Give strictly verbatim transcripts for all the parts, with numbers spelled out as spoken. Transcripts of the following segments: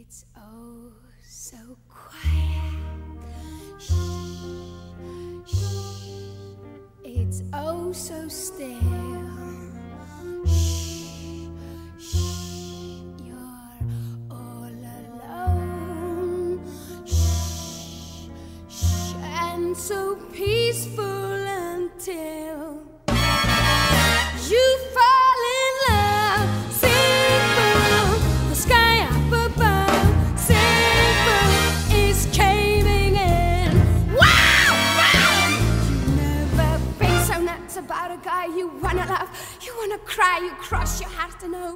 It's oh so quiet. Shh, shh. It's oh so still. Shh, shh. You're all alone. Shh, shh. And so peaceful until you fall in love. Sing through the sky up above. Sing through is caving in. Wow, wow! You never been so nuts about a guy you wanna love. You wanna cry, you cross your heart to know.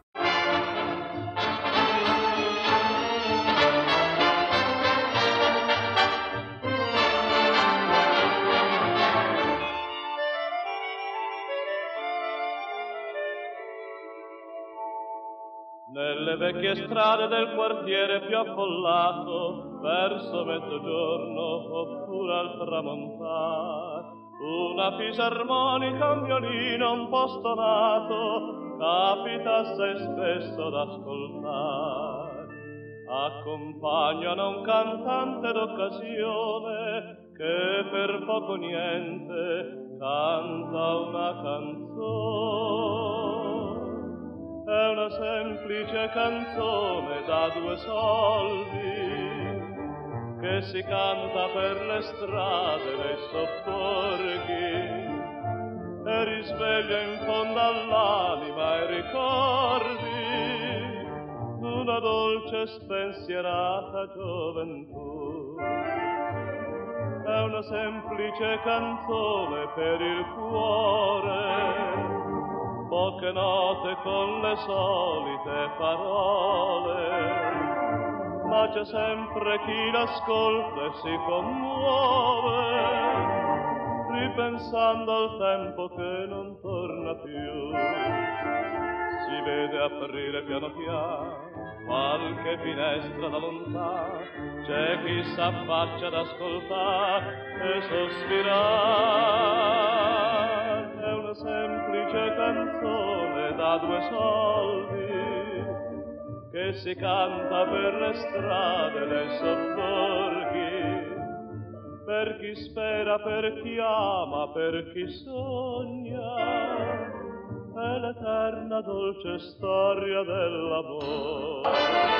Nelle vecchie strade del quartiere più affollato, verso mezzogiorno oppure al tramontare, una fisarmonica, un violino un po' stonato, capita assai spesso d'ascoltare. Accompagnano un cantante d'occasione che per poco niente canta una canzone. È una semplice canzone da due soldi che si canta per le strade dei sobborghi e risveglia in fondo all'anima i ricordi d'una dolce spensierata gioventù. È una semplice canzone per il cuore, poche note con le solite parole, ma c'è sempre chi l'ascolta e si commuove, ripensando al tempo che non torna più. Si vede aprire piano piano qualche finestra da lontano, c'è chi s'affaccia ad ascoltare e sospirare. È una semplice canzone da due soldi che si canta per le strade dei sobborghi, per chi spera, per chi ama, per chi sogna, è l'eterna dolce storia dell'amore.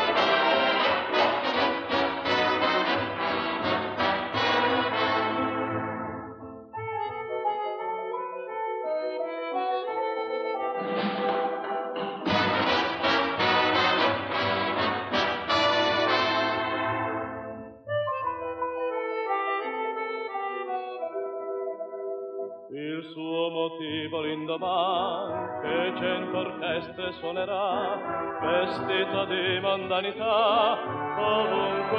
Il suo motivo l'indomani che cento orchestre suonerà, vestito di mondanità, ovunque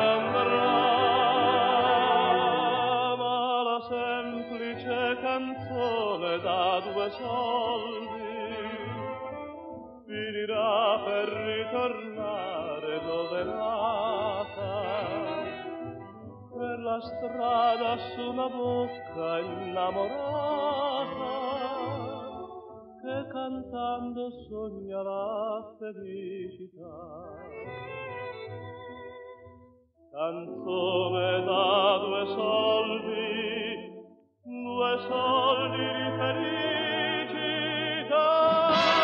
andrà. Ma la semplice canzone da due soldi finirà per ritornare dove è nata, per la strada su una bocca innamorata che cantando sogna la felicità. Canzone da due soldi, due soldi di felicità.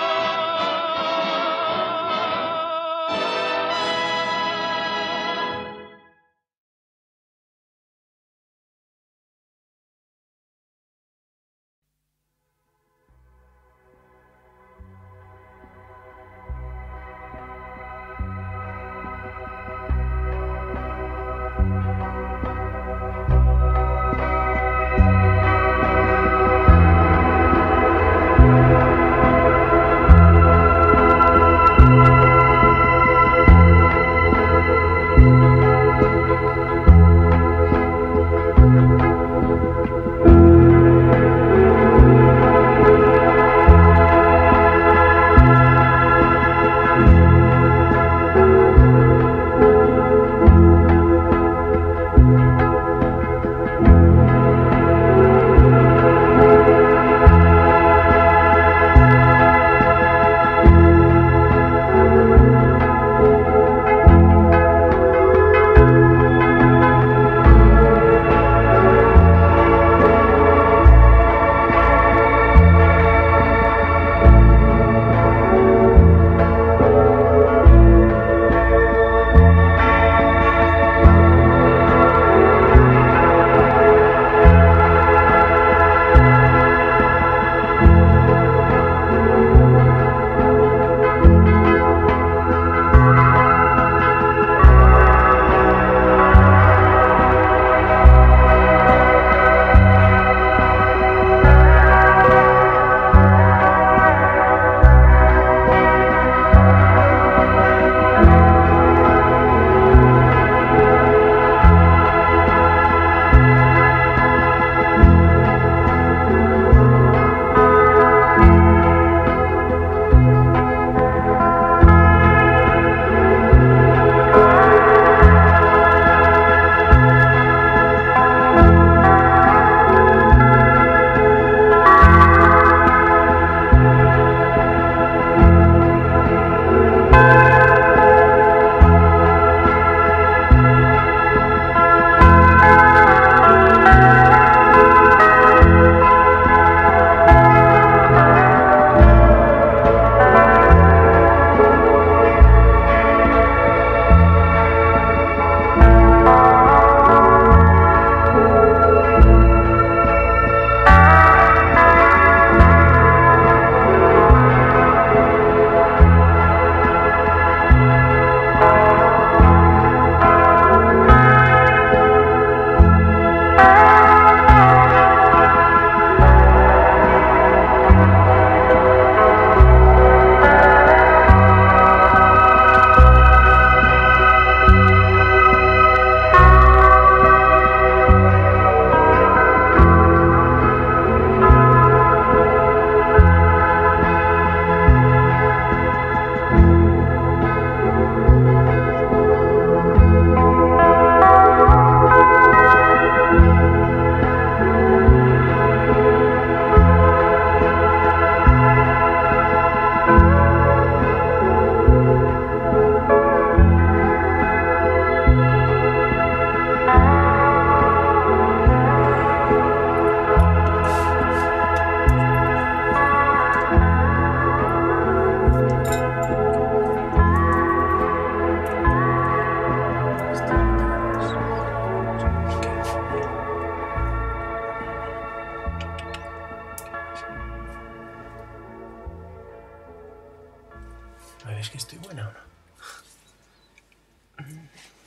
¿Me ves que estoy buena o no?